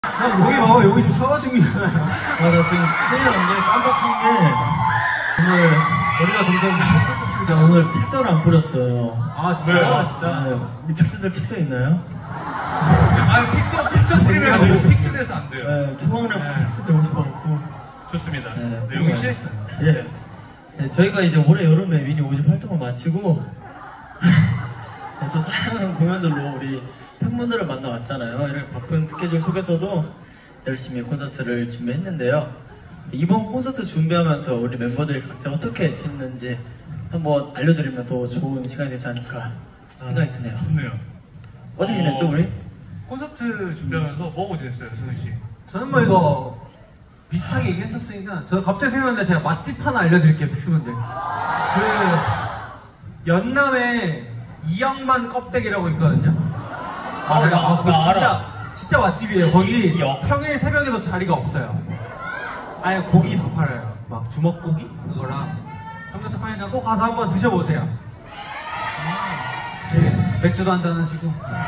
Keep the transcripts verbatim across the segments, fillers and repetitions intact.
형 여기 봐봐, 여기 지금 샤워 중이잖아요. 아, 나 지금 큰일 났는데 깜빡한 게 오늘 머리가 점점 톡톡톡인데 오늘 픽서를 안 뿌렸어요. 아 진짜요? 아, 진짜? 네. 밑에 분들 픽서 있나요? 아 픽서 픽서 뿌리면 이거 픽스돼서 안 돼요. 네, 초봉이랑 네. 픽스 되고 싶어갖고. 좋습니다. 네, 네, 용희 씨? 예. 네, 저희가 이제 올해 여름에 미니 오십 활동을 마치고 네, 또 다양한 공연들로 우리 팬분들을 만나왔잖아요. 이렇게 바쁜 스케줄 속에서도 열심히 콘서트를 준비했는데요. 이번 콘서트 준비하면서 우리 멤버들이 각자 어떻게 지냈는지 한번 알려드리면 더 좋은 시간이 되지 않을까 생각이 드네요. 좋네요. 어떻게 지냈죠, 우리? 콘서트 준비하면서 뭐하고 지냈어요, 승우 씨? 저는 뭐 이거 비슷하게 얘기했었으니까 저는 갑자기 생각났는데 제가 맛집 하나 알려드릴게요, 픽스분들. 그 연남에 이영만 껍데기라고 있거든요. 아, 아, 나- 그거 나 진짜 알아. 진짜 맛집이에요. 거기 이- 이 역. 평일 새벽에도 자리가 없어요. 아예 고기도 팔아요. 막 주먹고기 그거랑 삼겹살 파니까 꼭 가서 한번 드셔보세요. 네, 맥주도 한잔 하시고.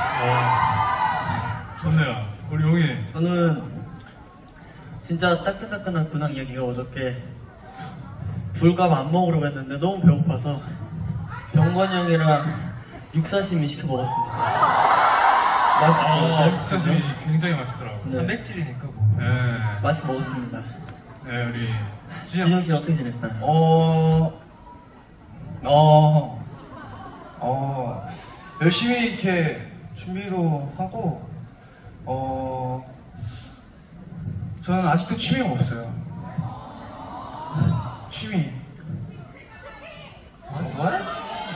와, 좋네요. 우리 용희. 저는 진짜 따끈따끈한 근황 이야기가 어저께 불감 안 먹으려고 했는데 너무 배고파서 병건이 형이랑 육사시미 시켜 먹었습니다. 맛있죠? 아, 육사심이 굉장히 맛있더라고요. 네. 단백질이니까 뭐. 네. 맛있게 먹었습니다. 네, 우리 진영 씨는 어떻게 지냈어요? 어, 어, 어, 열심히 이렇게 준비도 하고, 어, 저는 아직도 취미가 없어요. 취미. What?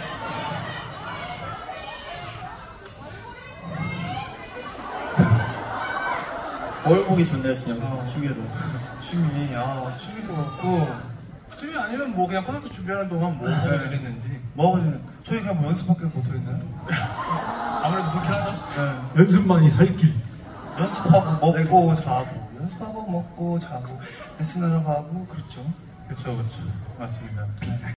뭘 보기 좋네요, 진영 씨. 어. 취미로. 취미, 아, 취미도 그렇고, 취미 아니면 뭐 그냥 콘서트 준비하는 동안 뭐 하고 네. 지냈는지. 뭐 하고 지내? 저희 그냥 뭐 연습밖에 못하겠나요? 아무래도 그렇긴 하죠. 네. 연습만이 살길. 연습하고 먹고 자고, 연습하고 먹고 자고, 레슨하러 가고, 그렇죠. 그렇죠, 그렇죠. 맞습니다.